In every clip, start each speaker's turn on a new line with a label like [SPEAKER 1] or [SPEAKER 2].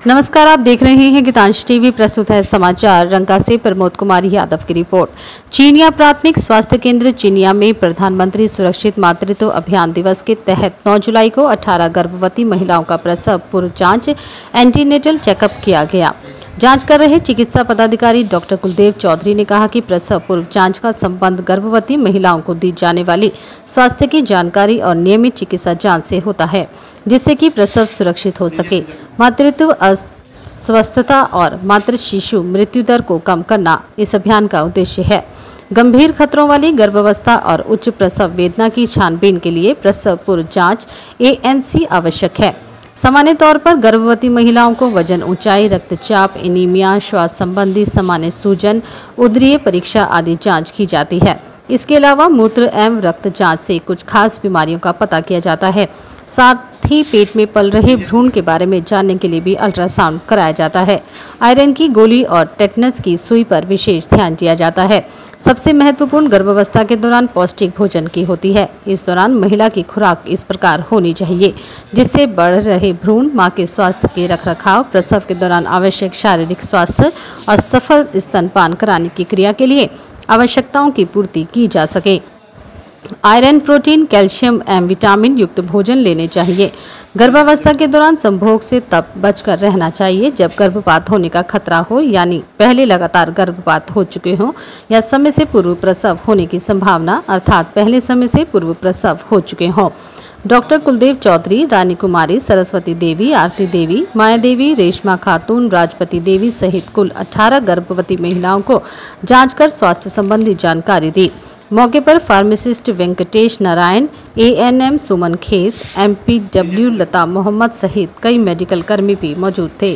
[SPEAKER 1] नमस्कार, आप देख रहे हैं गीतांश टीवी। प्रस्तुत है समाचार रंका से प्रमोद कुमार यादव की रिपोर्ट। चीनिया प्राथमिक स्वास्थ्य केंद्र चीनिया में प्रधानमंत्री सुरक्षित मातृत्व अभियान दिवस के तहत 9 जुलाई को 18 गर्भवती महिलाओं का प्रसव पूर्व जांच एंटीनेटल चेकअप किया गया। जांच कर रहे चिकित्सा पदाधिकारी डॉक्टर कुलदेव चौधरी ने कहा कि प्रसव पूर्व जांच का संबंध गर्भवती महिलाओं को दी जाने वाली स्वास्थ्य की जानकारी और नियमित चिकित्सा जांच से होता है, जिससे कि प्रसव सुरक्षित हो सके। मातृत्व अस्वस्थता और मातृ शिशु मृत्यु दर को कम करना इस अभियान का उद्देश्य है। गंभीर खतरों वाली गर्भावस्था और उच्च प्रसव वेदना की छानबीन के लिए प्रसव पूर्व जांच ANC आवश्यक है। सामान्य तौर पर गर्भवती महिलाओं को वजन, ऊंचाई, रक्तचाप, एनीमिया, श्वास संबंधी सामान्य सूजन, उदरीय परीक्षा आदि जांच की जाती है। इसके अलावा मूत्र एवं रक्त जांच से कुछ खास बीमारियों का पता किया जाता है। साथ ही पेट में पल रहे भ्रूण के बारे में जानने के लिए भी अल्ट्रासाउंड कराया जाता है। आयरन की गोली और टेटनस की सुई पर विशेष ध्यान दिया जाता है। सबसे महत्वपूर्ण गर्भावस्था के दौरान पौष्टिक भोजन की होती है। इस दौरान महिला की खुराक इस प्रकार होनी चाहिए जिससे बढ़ रहे भ्रूण, मां के स्वास्थ्य के रखरखाव, प्रसव के दौरान आवश्यक शारीरिक स्वास्थ्य और सफल स्तनपान कराने की क्रिया के लिए आवश्यकताओं की पूर्ति की जा सके। आयरन, प्रोटीन, कैल्शियम एवं विटामिन युक्त भोजन लेने चाहिए। गर्भावस्था के दौरान संभोग से तब बचकर रहना चाहिए जब गर्भपात होने का खतरा हो, यानी पहले लगातार गर्भपात हो चुके हों या समय से पूर्व प्रसव होने की संभावना, अर्थात पहले समय से पूर्व प्रसव हो चुके हों। डॉक्टर कुलदेव चौधरी, रानी कुमारी, सरस्वती देवी, आरती देवी, माया देवी, रेशमा खातून, राजपति देवी सहित कुल 18 गर्भवती महिलाओं को जाँच कर स्वास्थ्य संबंधी जानकारी दी। मौके पर pharmacist Venkatesh Narayan, ANM Suman Khes, MPW लता मोहम्मद सहित कई मेडिकल कर्मी भी मौजूद थे।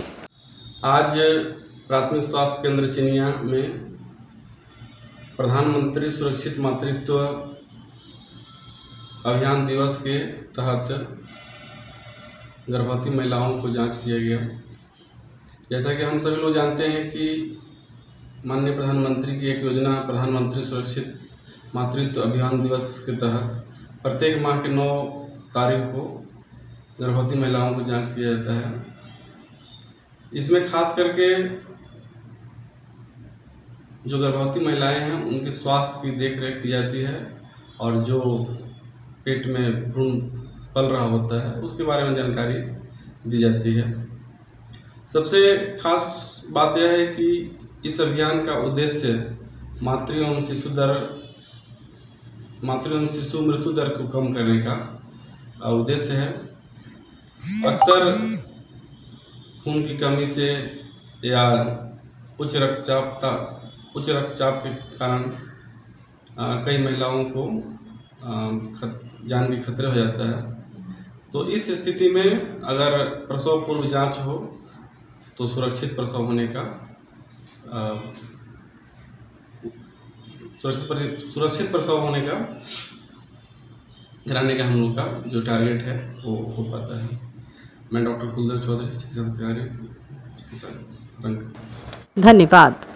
[SPEAKER 2] आज प्राथमिक स्वास्थ्य केंद्र चिनिया में प्रधानमंत्री सुरक्षित मातृत्व अभियान दिवस के तहत गर्भवती महिलाओं को जांच किया गया। जैसा कि हम सभी लोग जानते हैं कि माननीय प्रधानमंत्री की एक योजना प्रधानमंत्री सुरक्षित मातृत्व अभियान दिवस के तहत प्रत्येक माह के 9 तारीख को गर्भवती महिलाओं को जांच किया जाता है। इसमें खास करके जो गर्भवती महिलाएं हैं उनके स्वास्थ्य की देखरेख की जाती है और जो पेट में भ्रूण पल रहा होता है उसके बारे में जानकारी दी जाती है। सबसे खास बात यह है कि इस अभियान का उद्देश्य मातृ एवं शिशु मृत्यु दर को कम करने का उद्देश्य है। अक्सर खून की कमी से या उच्च रक्तचाप के कारण कई महिलाओं को जान के खतरे हो जाता है। तो इस स्थिति में अगर प्रसव पूर्व जांच हो तो सुरक्षित प्रसव होने का सुरक्षित प्रसव होने का कराने का हम लोग का जो टारगेट है वो हो पाता है। मैं डॉक्टर कुलदेव चौधरी, चिकित्सा अधिकारी, चिकित्सा रंका।
[SPEAKER 1] धन्यवाद।